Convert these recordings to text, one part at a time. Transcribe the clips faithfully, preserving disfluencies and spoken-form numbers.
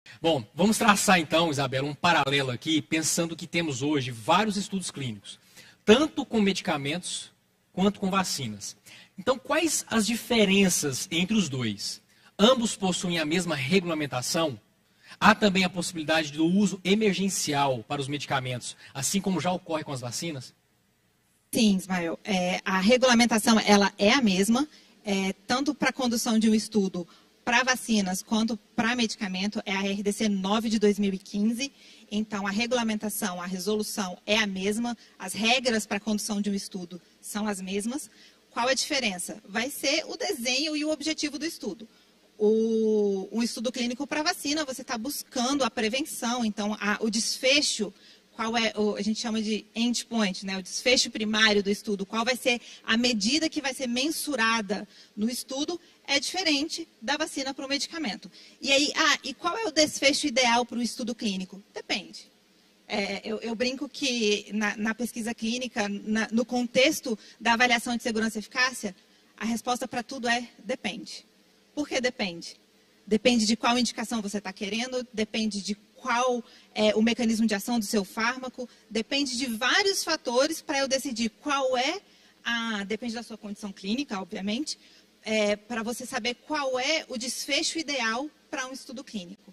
Bom, vamos traçar então, Isabela, um paralelo aqui, pensando que temos hoje vários estudos clínicos, tanto com medicamentos quanto com vacinas. Então, quais as diferenças entre os dois? Ambos possuem a mesma regulamentação? Há também a possibilidade do uso emergencial para os medicamentos, assim como já ocorre com as vacinas? Sim, Ismael. É, a regulamentação ela é a mesma, é, tanto para a condução de um estudo para vacinas quanto para medicamento, é a R D C nove de dois mil e quinze. Então, a regulamentação, a resolução é a mesma, as regras para a condução de um estudo são as mesmas. Qual a diferença? Vai ser o desenho e o objetivo do estudo. O, um estudo clínico para vacina, você está buscando a prevenção, então a, o desfecho, qual é, o, a gente chama de endpoint, né, o desfecho primário do estudo, qual vai ser a medida que vai ser mensurada no estudo, é diferente da vacina para o medicamento. E aí, ah, e qual é o desfecho ideal para o estudo clínico? Depende. É, eu, eu brinco que na, na pesquisa clínica, na, no contexto da avaliação de segurança e eficácia, a resposta para tudo é depende. Por que depende? Depende de qual indicação você está querendo, depende de qual é o mecanismo de ação do seu fármaco, depende de vários fatores para eu decidir qual é a... Depende da sua condição clínica, obviamente, é, para você saber qual é o desfecho ideal para um estudo clínico.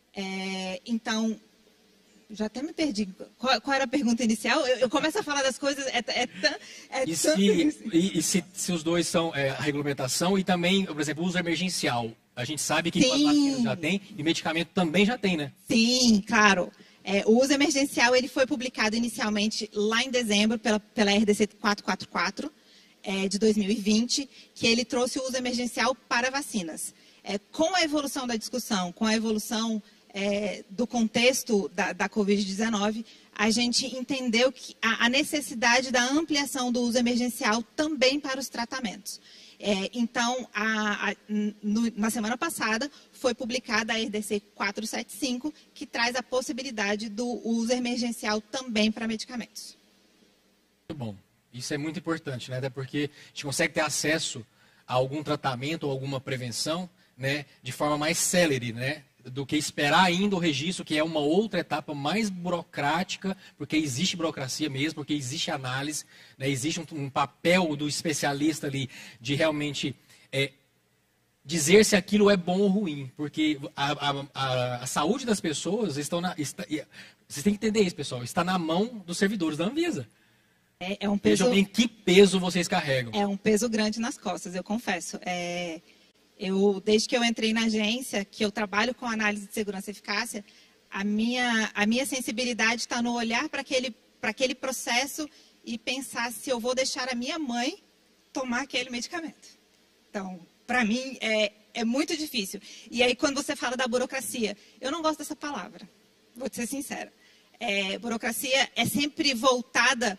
É, então, já até me perdi. Qual, qual era a pergunta inicial? Eu, eu começo a falar das coisas... É, é, tão, é e tanto... se, e, e se, se os dois são é, a regulamentação e também, por exemplo, o uso emergencial? A gente sabe que as vacinas já tem e medicamento também já tem, né? Sim, claro. É, o uso emergencial ele foi publicado inicialmente lá em dezembro pela, pela R D C quatrocentos e quarenta e quatro é, de dois mil e vinte, que ele trouxe o uso emergencial para vacinas. É, com a evolução da discussão, com a evolução é, do contexto da, da covid dezenove, a gente entendeu que a, a necessidade da ampliação do uso emergencial também para os tratamentos. É, então, a, a, no, na semana passada, foi publicada a R D C quatrocentos e setenta e cinco, que traz a possibilidade do uso emergencial também para medicamentos. Muito bom. Isso é muito importante, né? Até porque a gente consegue ter acesso a algum tratamento ou alguma prevenção, né, de forma mais célere, né, do que esperar ainda o registro, que é uma outra etapa mais burocrática, porque existe burocracia mesmo, porque existe análise, né, existe um, um papel do especialista ali de realmente é, dizer se aquilo é bom ou ruim, porque a, a, a, a saúde das pessoas estão na... Está, vocês têm que entender isso, pessoal, está na mão dos servidores da Anvisa. É, é um peso, Vejam bem que peso vocês carregam. É um peso grande nas costas, eu confesso. É... Eu, desde que eu entrei na agência, que eu trabalho com análise de segurança e eficácia, a minha, a minha sensibilidade está no olhar para aquele, para aquele processo e pensar se eu vou deixar a minha mãe tomar aquele medicamento. Então, para mim, é, é muito difícil. E aí, quando você fala da burocracia, eu não gosto dessa palavra, vou ser sincera. É, burocracia é sempre voltada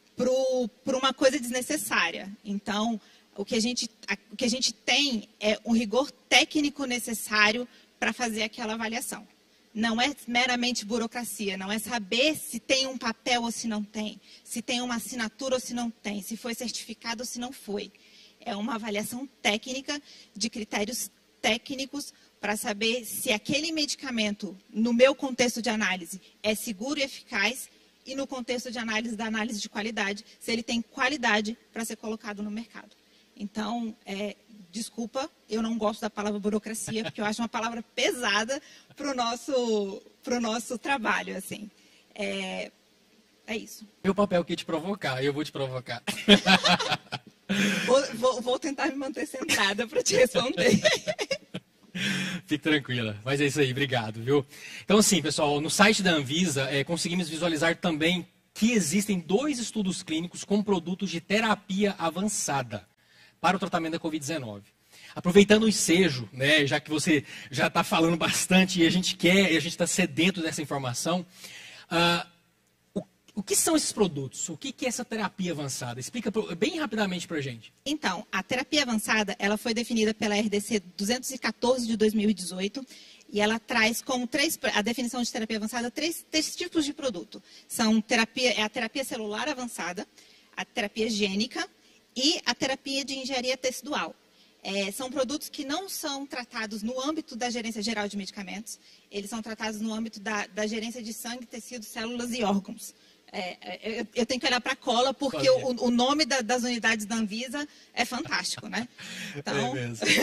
para uma coisa desnecessária. Então, O que, a gente, o que a gente tem é um rigor técnico necessário para fazer aquela avaliação. Não é meramente burocracia, não é saber se tem um papel ou se não tem, se tem uma assinatura ou se não tem, se foi certificado ou se não foi. É uma avaliação técnica de critérios técnicos para saber se aquele medicamento, no meu contexto de análise, é seguro e eficaz e no contexto de análise da análise de qualidade, se ele tem qualidade para ser colocado no mercado. Então, é, desculpa, eu não gosto da palavra burocracia, porque eu acho uma palavra pesada para o nosso, pro nosso trabalho, assim. É, é isso. Meu papel aqui é te provocar, eu vou te provocar. Vou, vou, vou tentar me manter centrada para te responder. Fique tranquila, mas é isso aí, obrigado, viu? Então, assim, pessoal, no site da Anvisa, é, conseguimos visualizar também que existem dois estudos clínicos com produtos de terapia avançada para o tratamento da covid dezenove. Aproveitando o ensejo, né, já que você já está falando bastante e a gente quer, e a gente está sedento dessa informação, uh, o, o que são esses produtos? O que, que é essa terapia avançada? Explica bem rapidamente para a gente. Então, a terapia avançada, ela foi definida pela R D C duzentos e quatorze de dois mil e dezoito e ela traz como três, a definição de terapia avançada, três, três tipos de produto. São terapia, é a terapia celular avançada, a terapia gênica, e a terapia de engenharia tecidual. É, são produtos que não são tratados no âmbito da gerência geral de medicamentos, eles são tratados no âmbito da, da gerência de sangue, tecidos, células e órgãos. É, eu, eu tenho que olhar para a cola, porque o, o nome da, das unidades da Anvisa é fantástico, né? Então, é mesmo.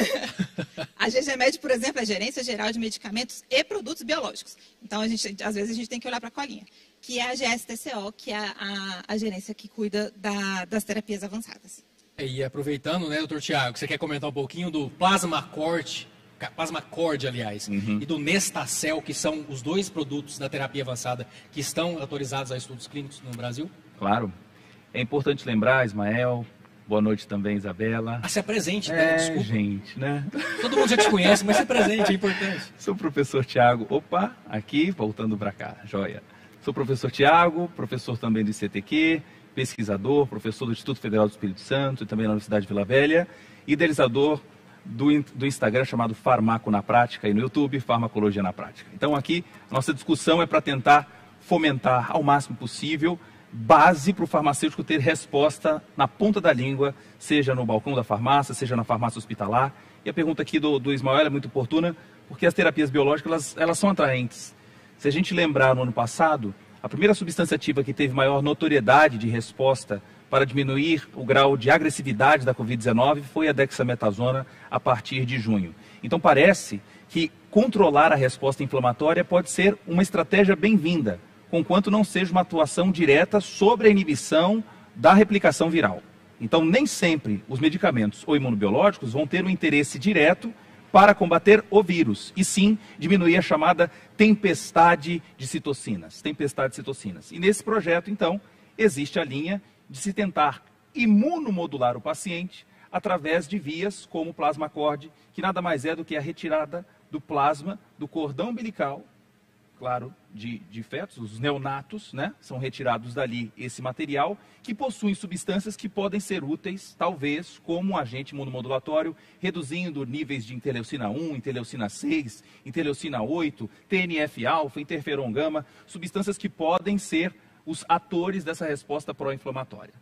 A G G Med, por exemplo, é a Gerência Geral de Medicamentos e Produtos Biológicos. Então, a gente, às vezes, a gente tem que olhar para a colinha. Que é a G S T C O, que é a, a gerência que cuida da, das terapias avançadas. E aproveitando, né, doutor Tiago, você quer comentar um pouquinho do Plasma Cord, Plasma Cord, aliás, uhum. e do Nestacel, que são os dois produtos da terapia avançada que estão autorizados a estudos clínicos no Brasil? Claro. É importante lembrar, Ismael, boa noite também, Isabela. Ah, se apresente, é, né? Desculpa. gente, né? Todo mundo já te conhece, mas se apresente, é importante. Sou o professor Tiago, opa, aqui, voltando para cá, joia. Sou o professor Tiago, professor também do I C T Q, pesquisador, professor do Instituto Federal do Espírito Santo e também na Universidade de Vila Velha, idealizador do, do Instagram chamado Farmaco na Prática e no YouTube, Farmacologia na Prática. Então aqui, nossa discussão é para tentar fomentar ao máximo possível base para o farmacêutico ter resposta na ponta da língua, seja no balcão da farmácia, seja na farmácia hospitalar. E a pergunta aqui do, do Ismael é muito oportuna, porque as terapias biológicas elas, elas são atraentes. Se a gente lembrar no ano passado, a primeira substância ativa que teve maior notoriedade de resposta para diminuir o grau de agressividade da covid dezenove foi a dexametasona a partir de junho. Então parece que controlar a resposta inflamatória pode ser uma estratégia bem-vinda, conquanto não seja uma atuação direta sobre a inibição da replicação viral. Então nem sempre os medicamentos ou imunobiológicos vão ter um interesse direto para combater o vírus, e sim diminuir a chamada tempestade de citocinas. Tempestade de citocinas. E nesse projeto, então, existe a linha de se tentar imunomodular o paciente através de vias como o Plasma Cord, que nada mais é do que a retirada do plasma do cordão umbilical, claro, de, de fetos, os neonatos, né? São retirados dali esse material, que possuem substâncias que podem ser úteis, talvez, como um agente imunomodulatório, reduzindo níveis de interleucina um, interleucina seis, interleucina oito, T N F-alfa, interferon gama, substâncias que podem ser os atores dessa resposta pró-inflamatória.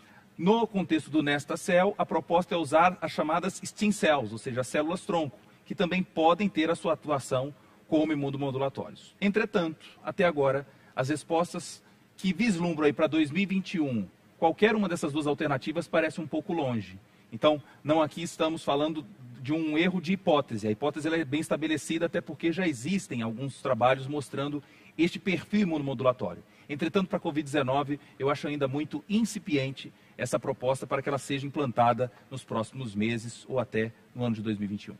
No contexto do Nestacel, a proposta é usar as chamadas stem cells, ou seja, as células-tronco, que também podem ter a sua atuação como imunomodulatórios. Entretanto, até agora, as respostas que vislumbram aí para dois mil e vinte e um, qualquer uma dessas duas alternativas parece um pouco longe. Então, não aqui estamos falando de um erro de hipótese. A hipótese ela é bem estabelecida, até porque já existem alguns trabalhos mostrando este perfil imunomodulatório. Entretanto, para a covid dezenove, eu acho ainda muito incipiente essa proposta para que ela seja implantada nos próximos meses ou até no ano de dois mil e vinte e um.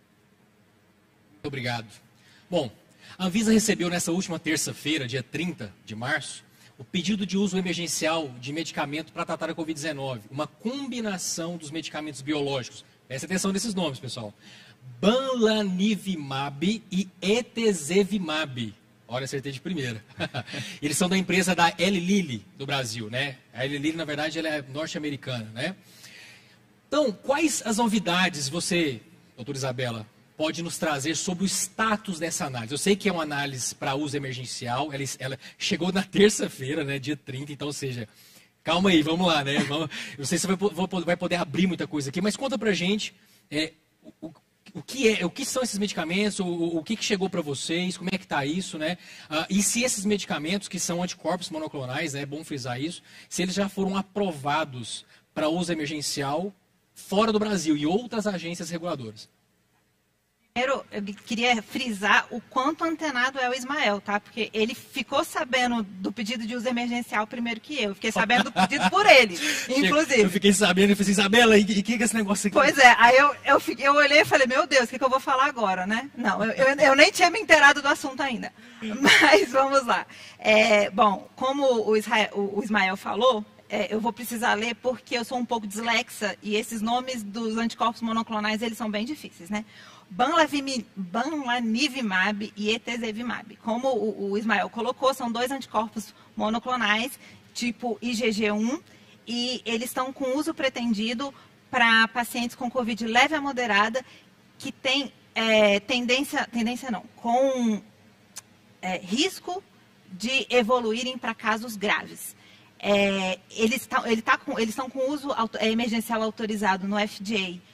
Muito obrigado. Bom, a Anvisa recebeu nessa última terça-feira, dia trinta de março, o pedido de uso emergencial de medicamento para tratar a covid dezenove. Uma combinação dos medicamentos biológicos. Presta atenção nesses nomes, pessoal. Bamlanivimab e Etesevimab. Olha, acertei de primeira. Eles são da empresa da Eli Lilly do Brasil, né? A Eli Lilly, na verdade, ela é norte-americana, né? Então, quais as novidades você, doutora Isabela, pode nos trazer sobre o status dessa análise? Eu sei que é uma análise para uso emergencial, ela, ela chegou na terça-feira, né, dia trinta, então, ou seja, calma aí, vamos lá, né? Vamos, eu não sei se vai, vai poder abrir muita coisa aqui, mas conta pra gente é, o, o, que é, o que são esses medicamentos, o, o que, que chegou para vocês, como é que está isso, né? Ah, e se esses medicamentos, que são anticorpos monoclonais, né, é bom frisar isso, se eles já foram aprovados para uso emergencial fora do Brasil e outras agências reguladoras. Primeiro, eu queria frisar o quanto antenado é o Ismael, tá? Porque ele ficou sabendo do pedido de uso emergencial primeiro que eu. Eu fiquei sabendo do pedido por ele, inclusive. Eu fiquei sabendo e falei, Isabela, e o que é esse negócio aqui? Pois é, aí eu, eu, fiquei, eu olhei e falei, meu Deus, o que, que eu vou falar agora, né? Não, eu, eu, eu nem tinha me inteirado do assunto ainda. Mas vamos lá. É, bom, como o, Israel, o Ismael falou, é, eu vou precisar ler porque eu sou um pouco dislexa e esses nomes dos anticorpos monoclonais, eles são bem difíceis, né? Bamlanivimab e Etesevimab. Como o, o Ismael colocou, são dois anticorpos monoclonais, tipo I G G um, e eles estão com uso pretendido para pacientes com Covid leve a moderada, que tem é, tendência, tendência não, com é, risco de evoluírem para casos graves. É, eles, tá, ele tá com, eles estão com uso auto, é, emergencial autorizado no F D A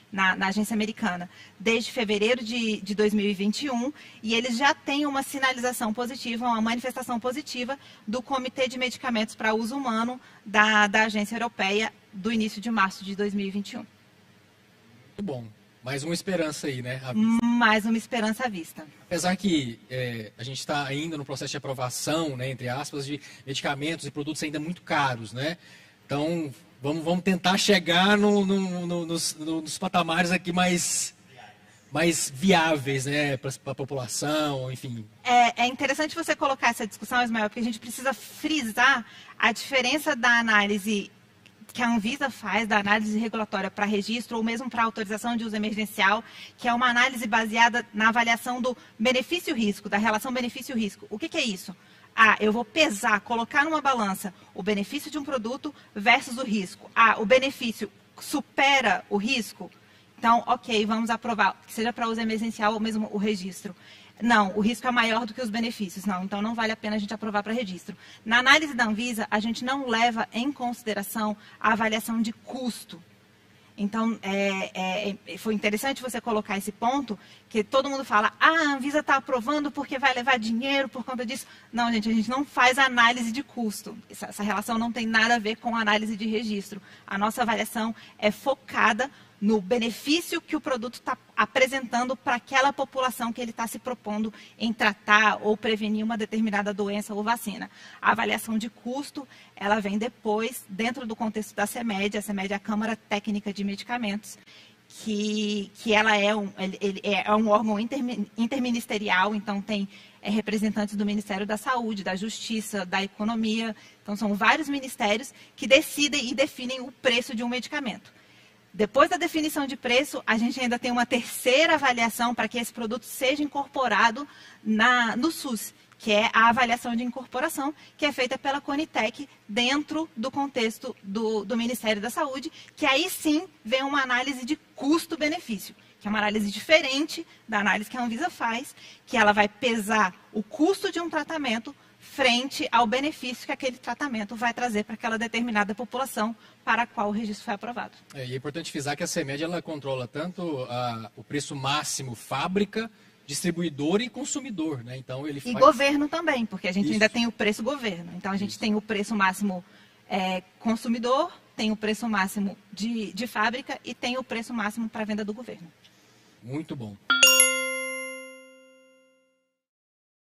na, na agência americana desde fevereiro de, de dois mil e vinte e um, e eles já têm uma sinalização positiva, uma manifestação positiva do Comitê de Medicamentos para Uso Humano da, da agência europeia do início de março de dois mil e vinte e um. Muito bom. Mais uma esperança aí, né? Mais uma esperança à vista. Apesar que é, a gente está ainda no processo de aprovação, né, entre aspas, de medicamentos e produtos ainda muito caros, né? Então, vamos, vamos tentar chegar no, no, no, nos, nos patamares aqui mais, mais viáveis, né, para a população, enfim. É, é interessante você colocar essa discussão, Ismael, porque a gente precisa frisar a diferença da análise que a Anvisa faz, da análise regulatória para registro ou mesmo para autorização de uso emergencial, que é uma análise baseada na avaliação do benefício-risco, da relação benefício-risco. O que, que é isso? Ah, eu vou pesar, colocar numa balança o benefício de um produto versus o risco. Ah, o benefício supera o risco? Então, ok, vamos aprovar, que seja para uso emergencial ou mesmo o registro. Não, o risco é maior do que os benefícios. Não, então não vale a pena a gente aprovar para registro. Na análise da Anvisa, a gente não leva em consideração a avaliação de custo. Então, é, é, foi interessante você colocar esse ponto, que todo mundo fala, ah, a Anvisa está aprovando porque vai levar dinheiro por conta disso. Não, gente, a gente não faz análise de custo. Essa, essa relação não tem nada a ver com análise de registro. A nossa avaliação é focada no benefício que o produto está apresentando para aquela população que ele está se propondo em tratar ou prevenir uma determinada doença ou vacina. A avaliação de custo, ela vem depois, dentro do contexto da CEMED, a CEMED é a Câmara Técnica de Medicamentos, que, que ela é um, ele é um órgão interministerial, então tem é, representantes do Ministério da Saúde, da Justiça, da Economia, então são vários ministérios que decidem e definem o preço de um medicamento. Depois da definição de preço, a gente ainda tem uma terceira avaliação para que esse produto seja incorporado na, no SUS, que é a avaliação de incorporação, que é feita pela Conitec dentro do contexto do, do Ministério da Saúde, que aí sim vem uma análise de custo-benefício, que é uma análise diferente da análise que a Anvisa faz, que ela vai pesar o custo de um tratamento frente ao benefício que aquele tratamento vai trazer para aquela determinada população para a qual o registro foi aprovado. É, e é importante frisar que a CEMED ela controla tanto a, o preço máximo fábrica, distribuidor e consumidor, né? Então ele e faz... governo também, porque a gente Isso. ainda tem o preço governo. Então a gente Isso. tem o preço máximo é, consumidor, tem o preço máximo de, de fábrica e tem o preço máximo para a venda do governo. Muito bom.